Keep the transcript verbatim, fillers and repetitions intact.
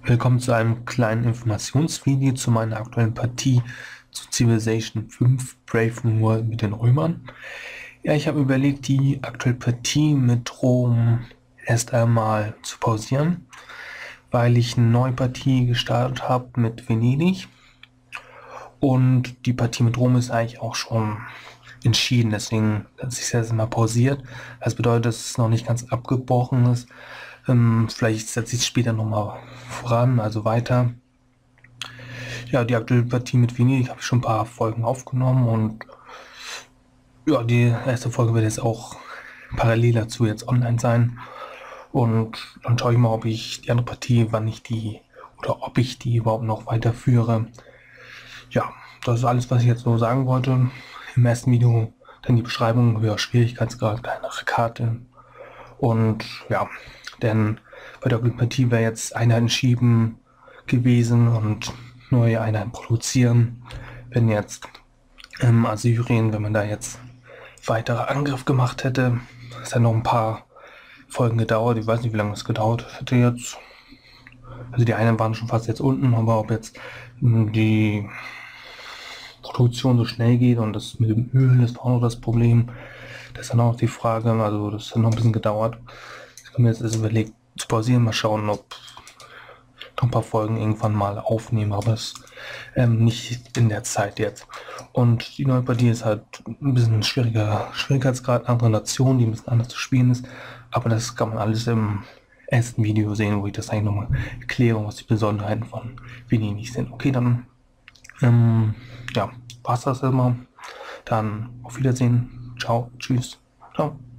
Willkommen zu einem kleinen Informationsvideo zu meiner aktuellen Partie zu Civilization fünf Brave New World mit den Römern. Ja, ich habe überlegt, die aktuelle Partie mit Rom erst einmal zu pausieren, weil ich eine neue Partie gestartet habe mit Venedig. Und die Partie mit Rom ist eigentlich auch schon entschieden, deswegen hat sich das mal pausiert. Das bedeutet, dass es noch nicht ganz abgebrochen ist. Ähm, vielleicht setze ich es später nochmal voran, also weiter. Ja, die aktuelle Partie mit Venedig habe ich schon ein paar Folgen aufgenommen und ja, die erste Folge wird jetzt auch parallel dazu jetzt online sein. Und dann schaue ich mal, ob ich die andere Partie, wann ich die oder ob ich die überhaupt noch weiterführe. Ja, das ist alles, was ich jetzt so sagen wollte. Im ersten Video dann die Beschreibung, höher Schwierigkeitsgrad, kleinere Karte. Und ja, denn bei der Partie wäre jetzt Einheiten schieben gewesen und neue Einheiten produzieren. Wenn jetzt ähm, Assyrien, wenn man da jetzt weitere Angriff gemacht hätte, es hat noch ein paar Folgen gedauert. Ich weiß nicht, wie lange das gedauert hätte jetzt. Also die einen waren schon fast jetzt unten, aber ob jetzt ähm, die Produktion so schnell geht und das mit dem Öl, das war auch noch das Problem. Das ist dann auch die Frage, also das hat noch ein bisschen gedauert. Ich habe mir jetzt also überlegt zu pausieren, mal schauen, ob noch ein paar Folgen irgendwann mal aufnehmen, aber es ähm, nicht in der Zeit jetzt. Und die neue Partie ist halt ein bisschen schwieriger Schwierigkeitsgrad, andere Nationen, die ein bisschen anders zu spielen ist, aber das kann man alles im ersten Video sehen, wo ich das eigentlich nochmal erkläre, was die Besonderheiten von Venedig sind. Okay, dann ähm, ja, war's das immer. Dann auf Wiedersehen. Ciao, tschüss. Ciao.